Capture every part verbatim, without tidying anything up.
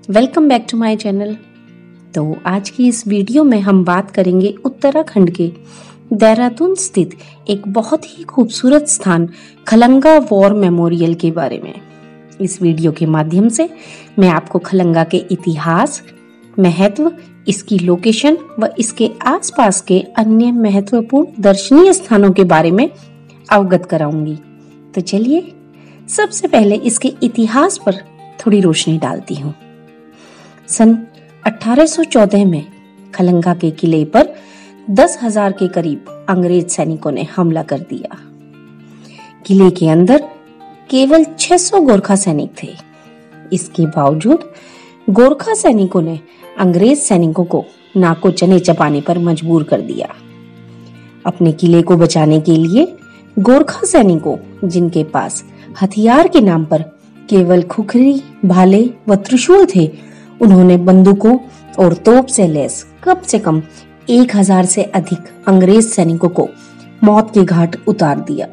Welcome back to my channel. तो आज की इस वीडियो में हम बात करेंगे उत्तराखंड के देहरादून स्थित एक बहुत ही खूबसूरत स्थान खलंगा वॉर मेमोरियल के बारे में। इस वीडियो के माध्यम से मैं आपको खलंगा के इतिहास, महत्व, इसकी लोकेशन व इसके आसपास के अन्य महत्वपूर्ण दर्शनीय स्थानों के बारे में अवगत कराऊंगी। तो चलिए सबसे पहले इसके इतिहास पर थोड़ी रोशनी डालती हूँ। सन अठारह सौ चौदह में खलंगा के किले पर दस हजार के करीब अंग्रेज सैनिकों ने हमला कर दिया। किले के अंदर केवल छह सौ गोरखा सैनिक थे। इसके बावजूद गोरखा सैनिकों ने अंग्रेज सैनिकों को नाको चने चबाने पर मजबूर कर दिया। अपने किले को बचाने के लिए गोरखा सैनिकों, जिनके पास हथियार के नाम पर केवल खुखरी, भाले व त्रिशूल थे, उन्होंने बंदूकों और तोप से लैस कम से कम एक हजार से अधिक अंग्रेज सैनिकों को मौत के घाट उतार दिया।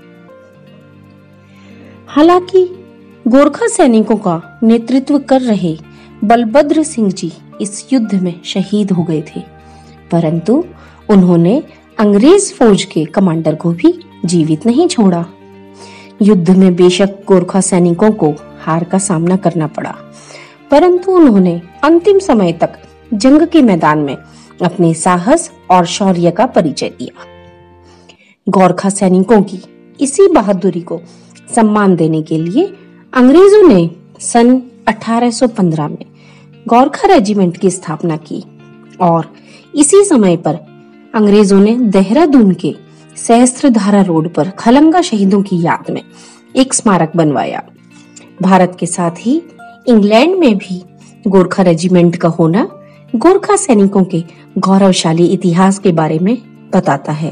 हालांकि गोरखा सैनिकों का नेतृत्व कर रहे बलभद्र सिंह जी इस युद्ध में शहीद हो गए थे, परंतु उन्होंने अंग्रेज फौज के कमांडर को भी जीवित नहीं छोड़ा। युद्ध में बेशक गोरखा सैनिकों को हार का सामना करना पड़ा, परंतु उन्होंने अंतिम समय तक जंग के मैदान में अपने साहस और शौर्य का परिचय दिया। गोरखा सैनिकों की इसी बहादुरी को सम्मान देने के लिए अंग्रेजों ने सन अठारह सौ पंद्रह में गोरखा रेजिमेंट की स्थापना की और इसी समय पर अंग्रेजों ने देहरादून के सहस्त्रधारा रोड पर खलंगा शहीदों की याद में एक स्मारक बनवाया। भारत के साथ ही इंग्लैंड में भी गोरखा रेजिमेंट का होना गोरखा सैनिकों के गौरवशाली इतिहास के बारे में बताता है।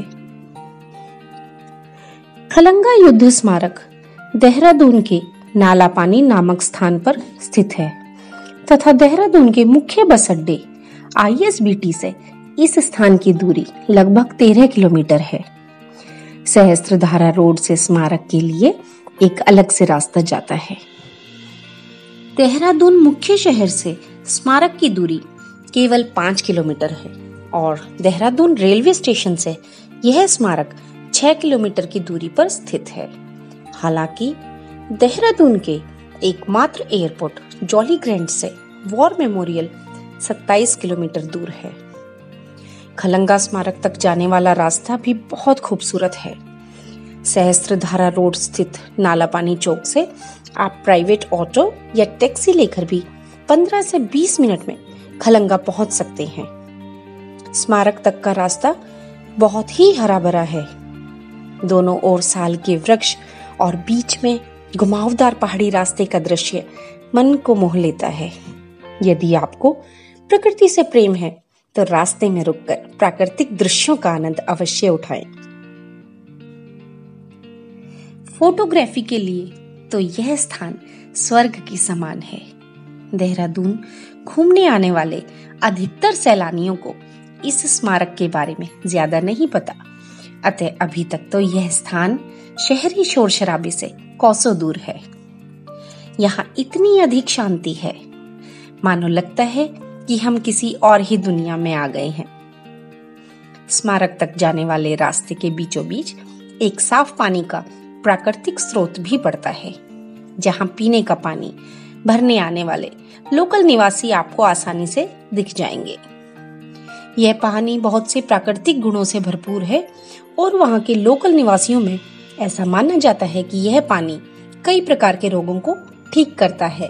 खलंगा युद्ध स्मारक देहरादून के नाला पानी नामक स्थान पर स्थित है तथा देहरादून के मुख्य बस अड्डे आई एस बी टी से इस स्थान की दूरी लगभग तेरह किलोमीटर है। सहस्त्रधारा रोड से स्मारक के लिए एक अलग से रास्ता जाता है। देहरादून मुख्य शहर से स्मारक की दूरी केवल पाँच किलोमीटर है और देहरादून रेलवे स्टेशन से यह स्मारक छह किलोमीटर की दूरी पर स्थित है। हालांकि देहरादून के एकमात्र एयरपोर्ट जॉली ग्रैंड से वॉर मेमोरियल सत्ताईस किलोमीटर दूर है। खलंगा स्मारक तक जाने वाला रास्ता भी बहुत खूबसूरत है। सहस्त्रधारा रोड स्थित नाला पानी चौक से आप प्राइवेट ऑटो या टैक्सी लेकर भी पंद्रह से बीस मिनट में खलंगा पहुंच सकते हैं। स्मारक तक का रास्ता बहुत ही हरा भरा है। दोनों ओर साल के वृक्ष और बीच में घुमावदार पहाड़ी रास्ते का दृश्य मन को मोह लेता है। यदि आपको प्रकृति से प्रेम है तो रास्ते में रुककर प्राकृतिक दृश्यों का आनंद अवश्य उठाएं। फोटोग्राफी के लिए तो यह स्थान स्वर्ग की समान है। देहरादून घूमने आने वाले अधिकतर सैलानियों को इस स्मारक के बारे में ज्यादा नहीं पता, अतः अभी तक तो यह स्थान शहरी शोर शराबे से कोसों दूर है। यहाँ इतनी अधिक शांति है, मानो लगता है कि हम किसी और ही दुनिया में आ गए हैं। स्मारक तक जाने वाले रास्ते के बीचों बीच एक साफ पानी का प्राकृतिक स्रोत भी पड़ता है, जहां पीने का पानी भरने आने वाले लोकल निवासी आपको आसानी से दिख जाएंगे। यह पानी बहुत से प्राकृतिक गुणों से भरपूर है और वहां के लोकल निवासियों में ऐसा माना जाता है कि यह पानी कई प्रकार के रोगों को ठीक करता है।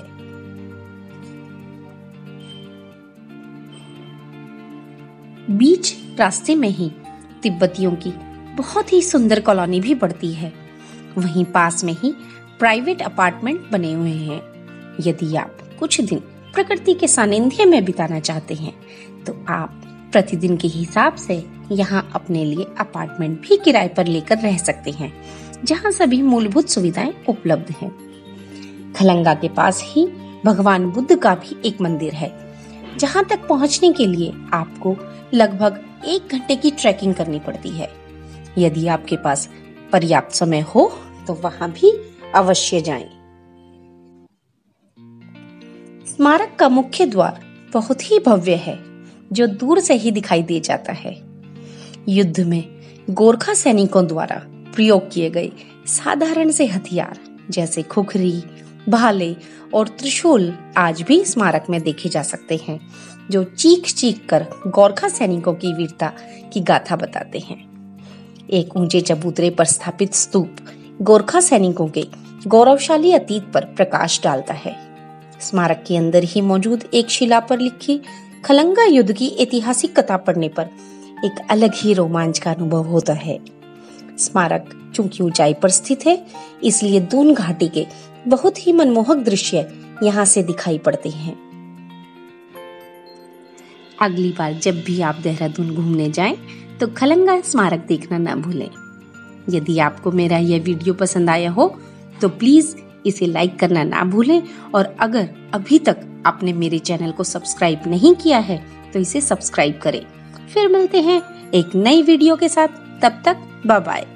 बीच रास्ते में ही तिब्बतियों की बहुत ही सुंदर कॉलोनी भी पड़ती है। वहीं पास में ही प्राइवेट अपार्टमेंट बने हुए हैं। यदि आप कुछ दिन प्रकृति के सानिध्य में बिताना चाहते हैं तो आप प्रतिदिन के हिसाब से यहाँ अपने लिए अपार्टमेंट भी किराए पर लेकर रह सकते हैं, जहाँ सभी मूलभूत सुविधाएं उपलब्ध हैं। खलंगा के पास ही भगवान बुद्ध का भी एक मंदिर है, जहाँ तक पहुँचने के लिए आपको लगभग एक घंटे की ट्रैकिंग करनी पड़ती है। यदि आपके पास पर्याप्त समय हो तो वहां भी अवश्य जाएं। स्मारक का मुख्य द्वार बहुत ही भव्य है, जो दूर से ही दिखाई दे जाता है। युद्ध में गोरखा सैनिकों द्वारा प्रयोग किए गए साधारण से हथियार जैसे खुखरी, भाले और त्रिशूल आज भी स्मारक में देखे जा सकते हैं, जो चीख चीख कर गोरखा सैनिकों की वीरता की गाथा बताते हैं। एक ऊंचे चबूतरे पर स्थापित स्तूप गोरखा सैनिकों के गौरवशाली अतीत पर प्रकाश डालता है। स्मारक के अंदर ही मौजूद एक शिला पर लिखी खलंगा युद्ध की ऐतिहासिक कथा पढ़ने पर एक अलग ही रोमांच का अनुभव होता है। स्मारक चूंकि ऊंचाई पर स्थित है, इसलिए दून घाटी के बहुत ही मनमोहक दृश्य यहाँ से दिखाई पड़ते हैं। अगली बार जब भी आप देहरादून घूमने जाएं, तो खलंगा स्मारक देखना ना भूलें। यदि आपको मेरा यह वीडियो पसंद आया हो तो प्लीज इसे लाइक करना ना भूलें, और अगर अभी तक आपने मेरे चैनल को सब्सक्राइब नहीं किया है तो इसे सब्सक्राइब करें। फिर मिलते हैं एक नई वीडियो के साथ, तब तक बाय बाय।